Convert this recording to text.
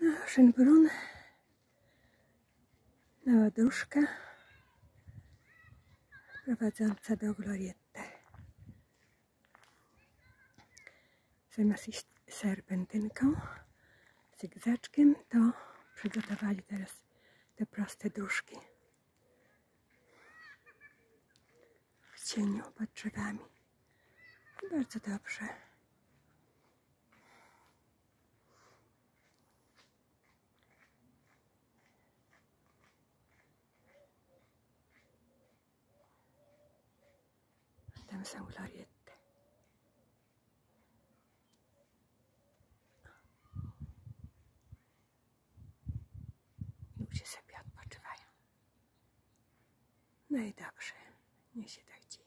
Schönbrunn, mała dróżka prowadząca do Gloriette. Zamiast iść serpentynką, zygzaczkiem, to przygotowali teraz te proste dróżki w cieniu pod drzewami. I bardzo dobrze. Tam są Gloriette. Ludzie sobie odpoczywają. No i dobrze, niech się tak dzieje.